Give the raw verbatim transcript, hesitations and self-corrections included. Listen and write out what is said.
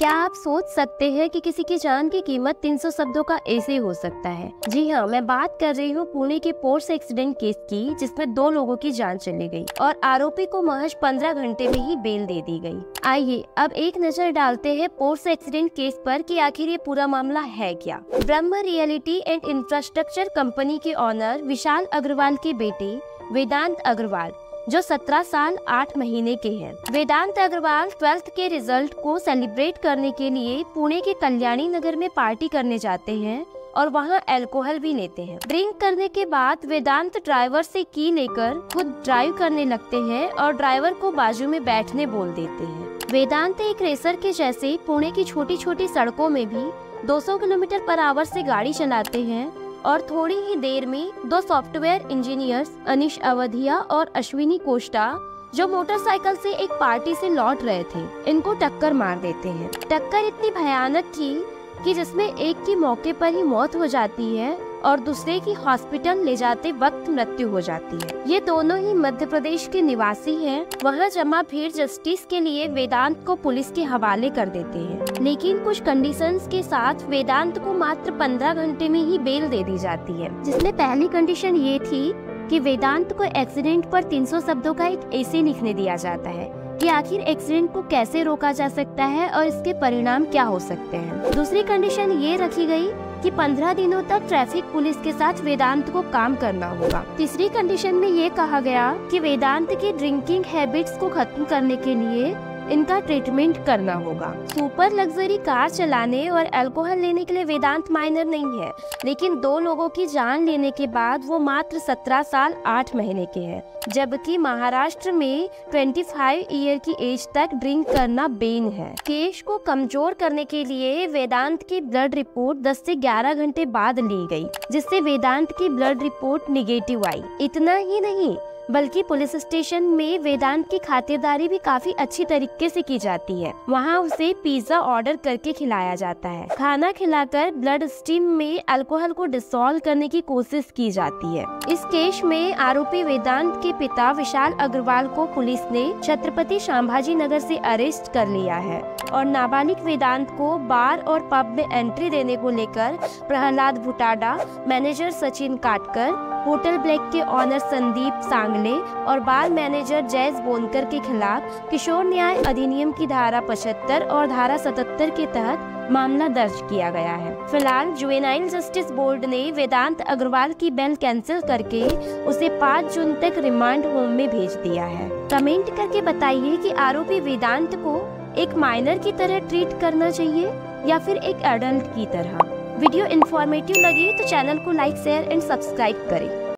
क्या आप सोच सकते हैं कि किसी की जान की कीमत तीन सौ शब्दों का ऐसे हो सकता है? जी हाँ, मैं बात कर रही हूँ पुणे के पोर्स एक्सीडेंट केस की, जिसमें दो लोगों की जान चली गई और आरोपी को महज पंद्रह घंटे में ही बेल दे दी गई। आइए अब एक नजर डालते हैं पोर्स एक्सीडेंट केस पर कि आखिर ये पूरा मामला है क्या। Brahma realty and infrastructure company के ऑनर विशाल अग्रवाल के बेटे वेदांत अग्रवाल, जो सत्रह साल आठ महीने के हैं। वेदांत अग्रवाल ट्वेल्थ के रिजल्ट को सेलिब्रेट करने के लिए पुणे के कल्याणी नगर में पार्टी करने जाते हैं और वहां अल्कोहल भी लेते हैं। ड्रिंक करने के बाद वेदांत ड्राइवर से की लेकर खुद ड्राइव करने लगते हैं और ड्राइवर को बाजू में बैठने बोल देते हैं। वेदांत एक रेसर के जैसे पुणे की छोटी छोटी सड़कों में भी दो सौ किलोमीटर पर आवर से गाड़ी चलाते हैं और थोड़ी ही देर में दो सॉफ्टवेयर इंजीनियर्स अनिश अवधिया और अश्विनी कोष्टा, जो मोटरसाइकिल से एक पार्टी से लौट रहे थे, इनको टक्कर मार देते हैं। टक्कर इतनी भयानक थी कि जिसमें एक की मौके पर ही मौत हो जाती है और दूसरे की हॉस्पिटल ले जाते वक्त मृत्यु हो जाती है। ये दोनों ही मध्य प्रदेश के निवासी हैं। वहाँ जमा भीड़ जस्टिस के लिए वेदांत को पुलिस के हवाले कर देते हैं, लेकिन कुछ कंडीशंस के साथ वेदांत को मात्र पंद्रह घंटे में ही बेल दे दी जाती है, जिसमें पहली कंडीशन ये थी कि वेदांत को एक्सीडेंट पर तीन सौ शब्दों का एक ऐसे लिखने दिया जाता है कि आखिर एक्सीडेंट को कैसे रोका जा सकता है और इसके परिणाम क्या हो सकते हैं। दूसरी कंडीशन ये रखी गई कि पंद्रह दिनों तक ट्रैफिक पुलिस के साथ वेदांत को काम करना होगा। तीसरी कंडीशन में ये कहा गया कि वेदांत की ड्रिंकिंग हैबिट्स को खत्म करने के लिए इनका ट्रीटमेंट करना होगा। सुपर लग्जरी कार चलाने और अल्कोहल लेने के लिए वेदांत माइनर नहीं है, लेकिन दो लोगों की जान लेने के बाद वो मात्र सत्रह साल आठ महीने के हैं, जबकि महाराष्ट्र में पच्चीस ईयर की एज तक ड्रिंक करना बैन है। केस को कमजोर करने के लिए वेदांत की ब्लड रिपोर्ट दस से ग्यारह घंटे बाद ली गई, जिससे वेदांत की ब्लड रिपोर्ट निगेटिव आई। इतना ही नहीं बल्कि पुलिस स्टेशन में वेदांत की खातिरदारी भी काफी अच्छी तरीके से की जाती है। वहाँ उसे पिज्जा ऑर्डर करके खिलाया जाता है। खाना खिलाकर ब्लड स्ट्रीम में अल्कोहल को डिसॉल्व करने की कोशिश की जाती है। इस केस में आरोपी वेदांत के पिता विशाल अग्रवाल को पुलिस ने छत्रपति संभाजी नगर से अरेस्ट कर लिया है और नाबालिग वेदांत को बार और पब में एंट्री देने को लेकर Prahlad भुटाडा, manager Sachin Katkar, hotel black के ऑनर संदीप सांगले और बार मैनेजर जयस बोनकर के खिलाफ किशोर न्याय अधिनियम की धारा पचहत्तर और धारा सतहत्तर के तहत मामला दर्ज किया गया है। फिलहाल जुवेनाइल जस्टिस बोर्ड ने वेदांत अग्रवाल की बेल कैंसिल करके उसे पाँच जून तक रिमांड होम में भेज दिया है। कमेंट करके बताइए कि आरोपी वेदांत को एक माइनर की तरह ट्रीट करना चाहिए या फिर एक एडल्ट की तरह। वीडियो इन्फॉर्मेटिव लगी तो चैनल को लाइक, शेयर एंड सब्सक्राइब करें।